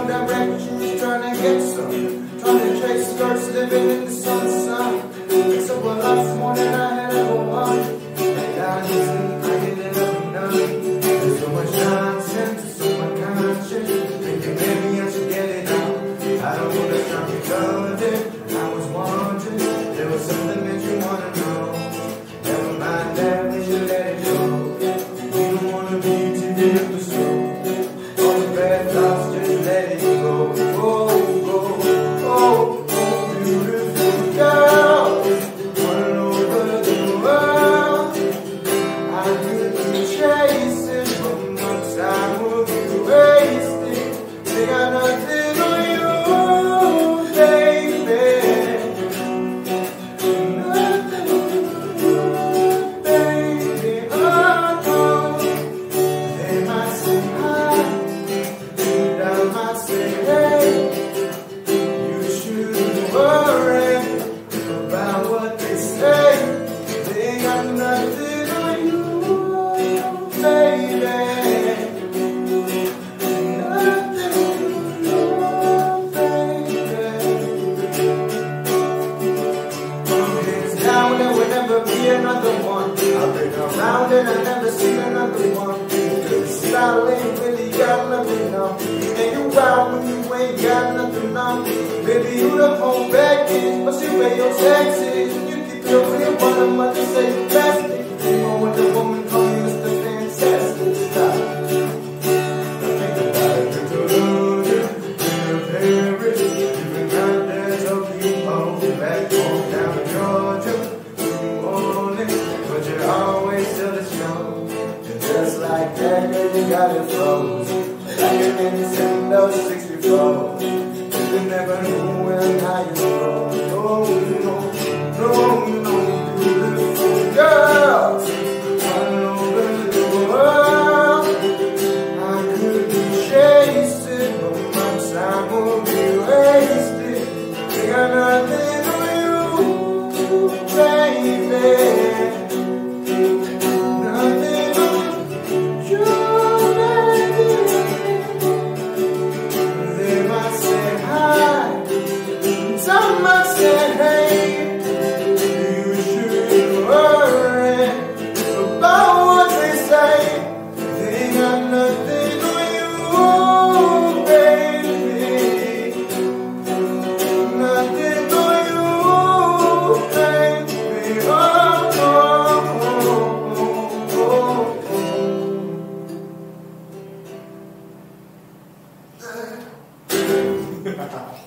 direction, you're trying to get some. Trying to chase skirts, living in the sun. It's a lot more than I had ever wanted. And now you see, I get it up and done. There's so much nonsense, it's so much conscience. Thinking maybe I should get it out. I don't want to stop you judging. I was wondering, there was something that you want to know. Never mind that, we should let it go. You don't want to be too deep in the soul. All the bad thoughts, just let it go. Oh, beautiful girl, all over the world. I could be chasing, but my time will be wasted. They got nothing on you, baby. Nothing on you, baby. Oh, they might say hi, and I might say hey. You shouldn't worry about what they say. They got nothing on you, baby. Nothing on you, baby. Hands down, there will never be another one. I've been around and I've never seen another one. This style ain't really got nothing on. And you out when you ain't got nothing on. Baby, you the whole package, but you pay your taxes. And you keep your real one, I'm about to say you plastic. You know when the woman call me Mr. Fantastic. Stop. I think about it, to lose you in Paris. You've been out there talking home, back home down in Georgia, New Orleans, but you're always still the show. And just like that, girl, you got it froze. Like a Nintendo 64. You never knew when how you roll. No, beautiful girl, all over the world. I could be chasing, but my time will be wasted. They got nothing on you, baby. Nothing on you, baby. They might say hi, some might say hey. You shouldn't worry about what they say. They got nothing on you, baby. Nothing on you, baby. Oh.